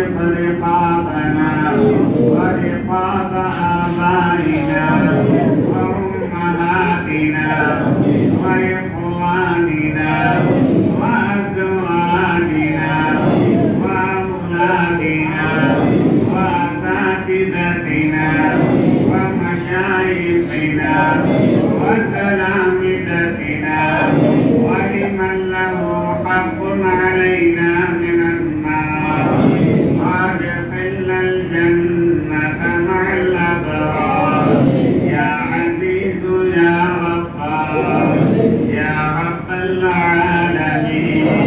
وعتق رقابنا ورقاب آبائنا وأمهاتنا وإخواننا وأزواجنا وأولادنا وأساتذتنا ومشايخنا وتلامذتنا ولمن له حق علينا من النار وادخلنا الجنة مع الأبرار يا عزيز يا غفار يا رب العالمين.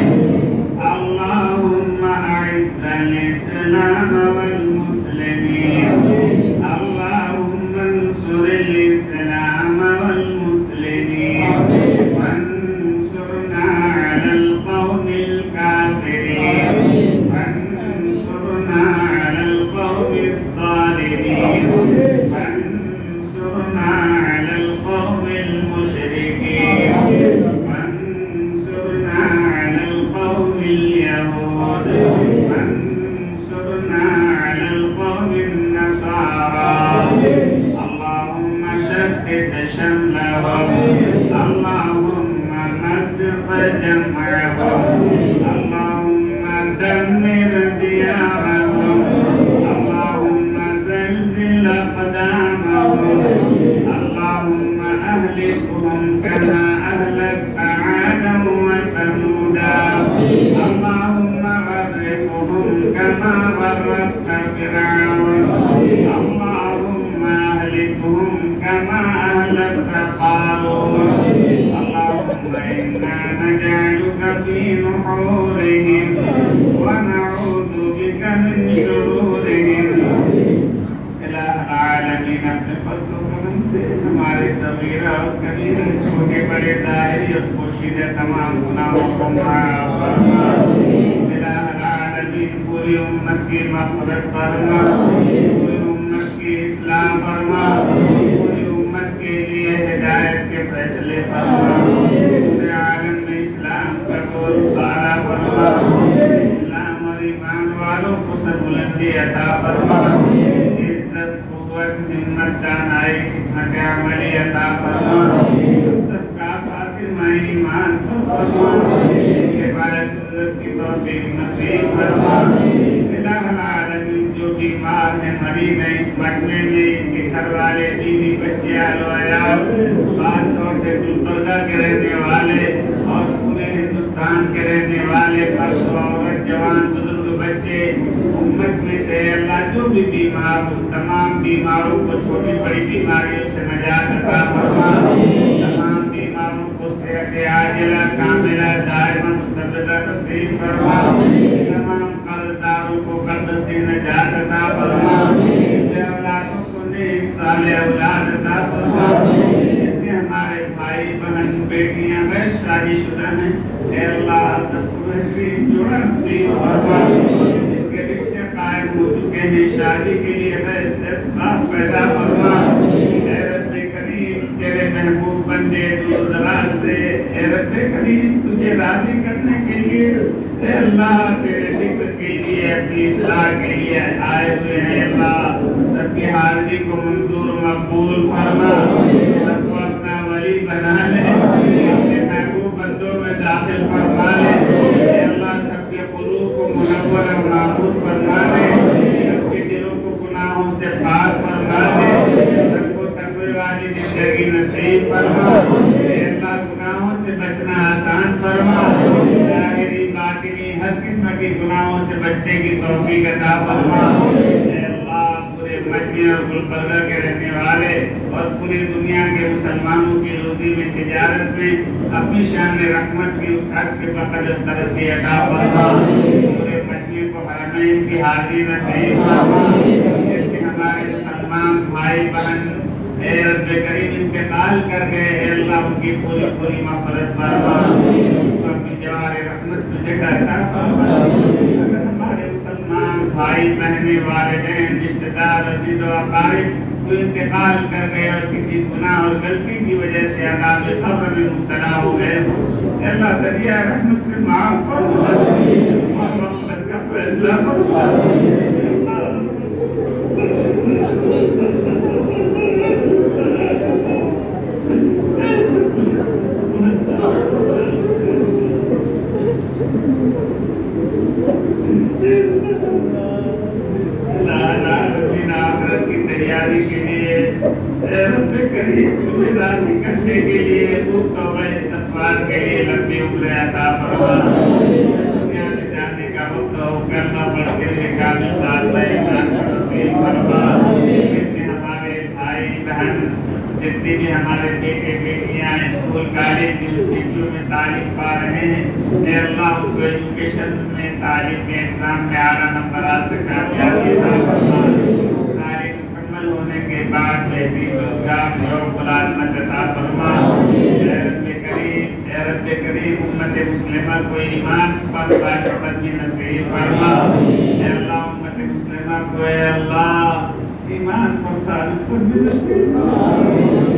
اللهم أعز الإسلام والمسلمين اللهم انصر الإسلام والمسلمين وانصرنا على القوم الكافرين وانصرنا على القوم الظالمين وانصرنا على القوم المشركين وانصرنا على القوم اليهود وانصرنا على القوم النصارى. اللهم شتت شملهم اللهم مزق جمعهم اللهم دمر ديارهم اللهم زلزل أقدامهم اللهم أهلكهم كما أهلكت عادا وثمودا اللهم غرقهم كما غرقت فرعون اللهم أهلكهم كما أهلكت قارون. اللهم إنا نجعلك في نحورهم ونعوذ بك من شرورهم. الہ العالمین اپنے فضل و کرم سے ہمارے صغیرہ اور کبیرہ چھوٹے بڑے ظاہری اور پوشیدہ تمام گناہوں کو معاف فرما. الہ العالمین پوری امت کی مغفرت فرما پوری امت کی اصلاح فرما پوری امت کے لیے ہدایت کے فیصلے فرما. پورے عالم میں اسلام کا گول بالا فرما اسلام اور ایمان والوں کو سربلندی عطا فرما عزت قوت ہمت دانائی حکمت عملی عطا فرما. سب کا فاطمہ ایمان فرما اتباع سنت کی توفیق نصیب فرما. الہ العالمین جو بیمار ہیں مریض ہیں اس مجمع میں ان کے گھر والے بیوی بچے اہل و عیال خاص طور سے گلبرگہ کے رہنے والے اور پورے ہندوستان کے رہنے والے مرد و عورت جوان بزرگ بچے امت میں سے اللہ جو بھی بیمار ہو تمام بیماروں کو چھوٹی بڑی بیماریوں سے نجات عطا فرما. تمام بیماروں کو صحت عاجلہ کاملہ دائمہ مستمرہ نصیب فرما. تمام قرضداروں کو قرض سے نجات عطا فرما. اولادوں کو نیک صالح اولاد عطا فرما. جتنے ہمارے بھائی بہن بیٹیاں غیر شادی شدہ ہیں اے اللہ سب کو بہترین جوڑا نصیب فرما. جن کے رشتے قائم ہو چکے ہیں شادی کے لیے غیر اسباب پیدا فرما. اے رب کریم تیرے محبوب بندے دور دراز سے اے رب کریم تجھے راضی کرنے کے لیے اے اللہ تیرے ذکر کے لیے اپنی اصلاح کے لیے آئے ہوئے ہیں. اللہ سب کی حاضری کو منظور مقبول فرما. سب کو اپنا ولی بنا لے اپنے محبوب بندوں میں داخل فرما لے. اے اللہ سب کے قلوب کو منور و معبود فرما لے. سب کے دلوں کو گناہوں سے پاک فرما لے. سب کو تقوی والی زندگی نصیب فرما. اے اللہ گناہوں سے بچنا آسان فرما. ظاہری باطنی ہر قسم کے گناہوں سے بچنے کی توفیق عطا فرما. اے اللہ پورے مجمع اور گلبرگہ کے رہنے والے اور پوری دنیا کے مسلمانوں کی روزی میں تجارت میں اپنی شان رحمت کی وسعت کے بقدر ترقی عطا فرما. پورے مجمع کو حرمین کی حاضری نصیب فرما. جتنے ہمارے مسلمان بھائی بہن اے رب کریم انتقال کر گئے اے اللہ ان کی پوری پوری مغفرت فرما. اپنی جوار رحمت تجھے کا عطا فرما. اگر ہمارے مسلمان بھائی بہنیں والدین رشتہ دار عزیز و اقارب تو انتقال کر گئے اور کسی گناہ اور غلطی کی وجہ سے عذاب قبر میں مبتلا ہو گئے اے اللہ دریا رحمت سے معاف فرما اور رحمت کا فیصلہ فرما. آخرت کی تیاری کے لیے رب کریم تمہیں راضی کرنے کے لیے خوب توبہ استغفار کے لیے لمبی عمر عطا فرما دنیا سے جانے کا وقت ہو کرنا پڑتے ہوئے کامل ذات ایمان کا نصیب فرما جتنے ہمارے بھائی بہن جتنے بھی ہمارے بیٹے بیٹیاں اسکول کالج یونیورسٹیوں میں تعلیم پا رہے ہیں اے اللہ ان کو ایجوکیشن میں تعلیم میں ایگزام میں اعلیٰ نمبرات سے کامیابی عطا فرما تعلیم مکمل ہونے کے بعد بہترین روزگار اور ملازمت عطا فرما اے رب کریم امت مسلمہ کو ایمان پر ثابت قدمی نصیب فرما اے اللہ امت مسلمہ کو اے اللہ ایمان پر ثابت قدمی نصیب فرما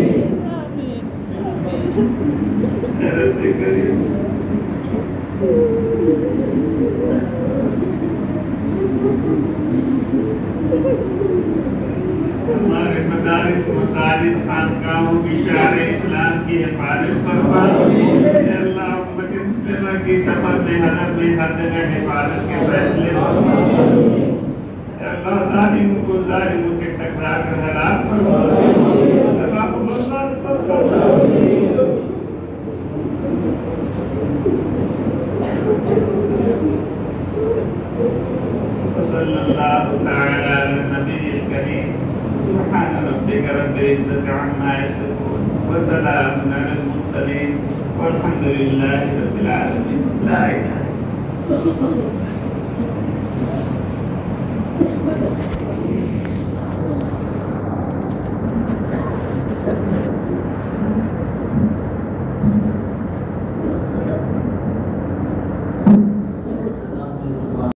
اے رب کریم ہمارے مدارس مساجد خانقاہوں کی شعائر اسلام کی حفاظت فرما اے اللہ امت مسلمہ کی سفر میں حضر میں ہر جگہ حفاظت کے فیصلے فرما اے اللہ ظالموں کو ظالموں سے ٹکرا کر ہلاک فرما اللہ کو برداشت فرما وصلی اللہ تعالی علی النبی الکریم سبحان ربک رب العزة عما یصفون وسلام علی المرسلین والحمد للہ رب العالمین لا الہ الا اللہ